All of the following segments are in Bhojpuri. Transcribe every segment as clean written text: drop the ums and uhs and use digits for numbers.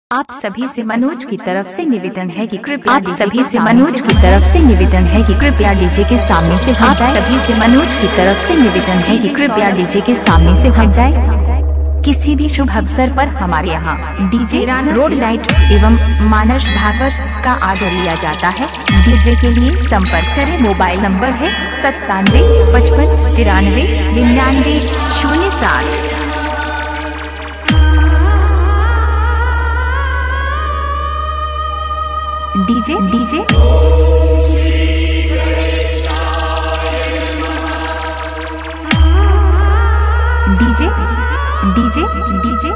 आप सभी से मनोज की तरफ से निवेदन है कि कृपया डीजे के सामने से हट जाए। सभी से मनोज की तरफ से निवेदन है कि कृपया डीजे के सामने से हट जाए। किसी भी शुभ अवसर पर हमारे यहाँ डीजे रोड लाइट एवं मानस भागवत का आर्डर लिया जाता है। डीजे के लिए संपर्क करें। मोबाइल नंबर है 9755939907। DJ DJ DJ DJ DJ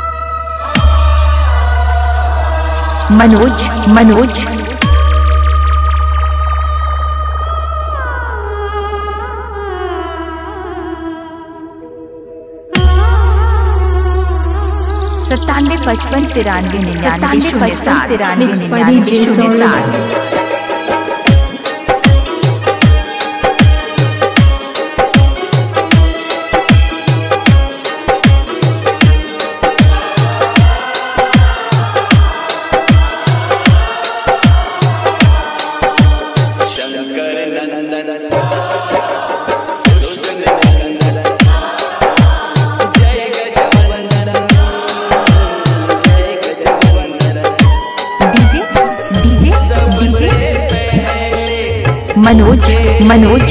Manoj Manoj 9755939907। Manoj Manoj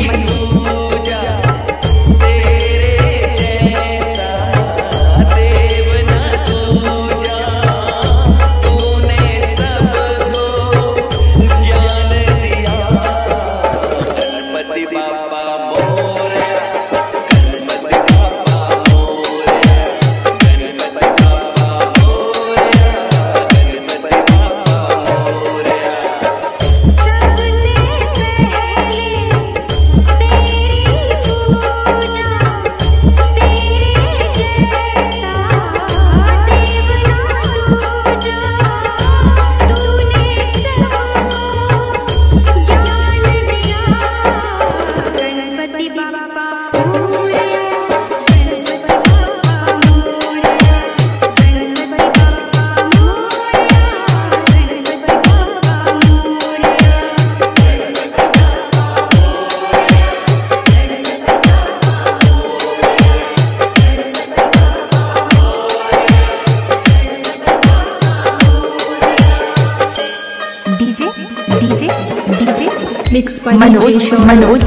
DJ DJ mix Manoj Manoj.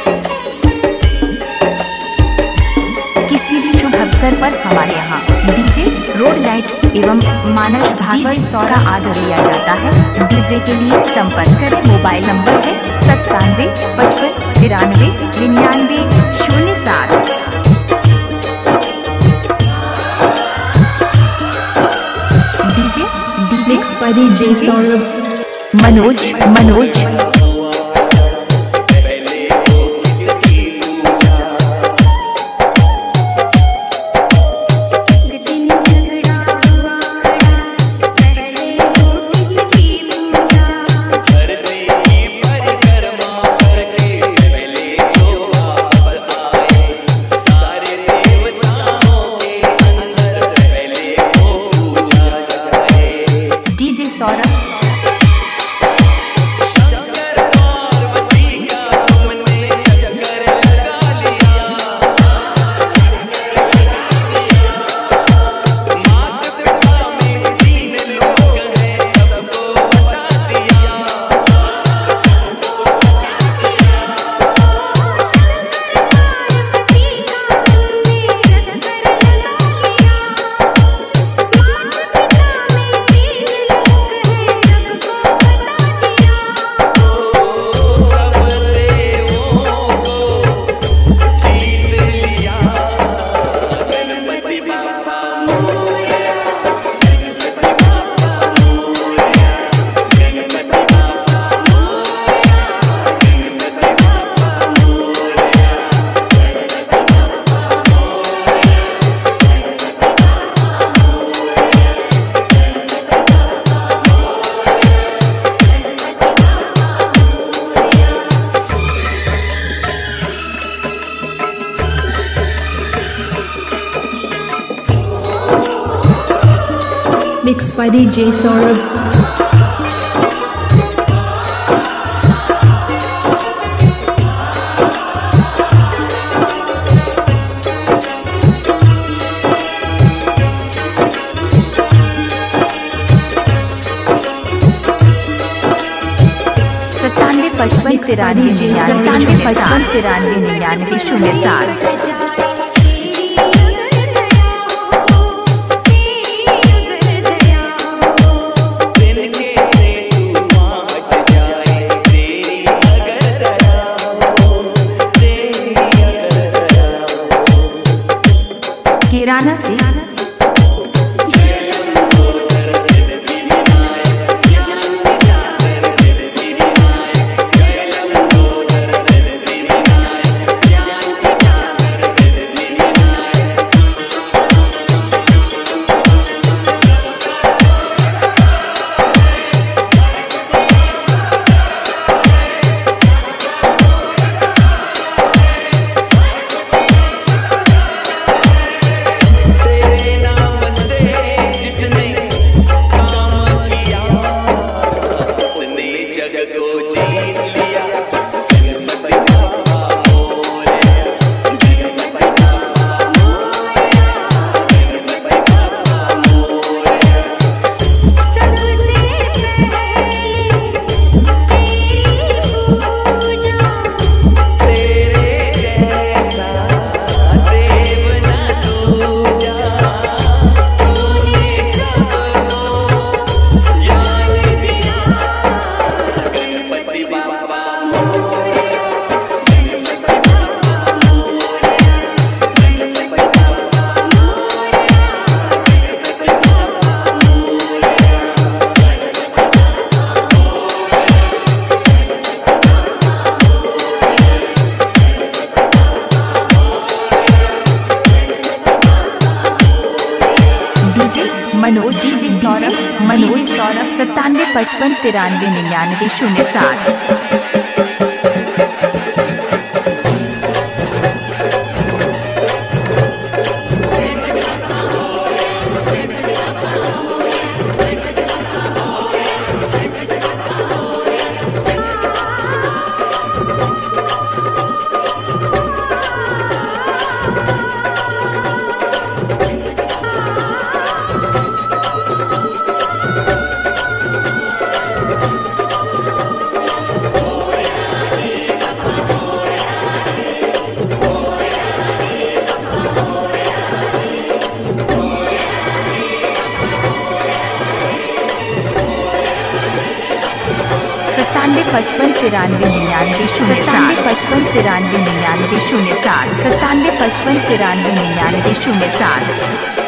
किसी भी शुभ अवसर पर हमारे यहाँ डीजे रोड लाइट एवं मानस भागवत का आर्डर लिया जाता है। डीजे के लिए संपर्क करें। मोबाइल नंबर है 9755939907। DJ DJ Manoj Manoj DJ Saurabh by DJ Saurabh. पचपन 93 किराना से मनोज डीजे सौरभ 97 55 93 99 07। पचपन 93 99 07 55 93 99 07 97 55 93 99 07।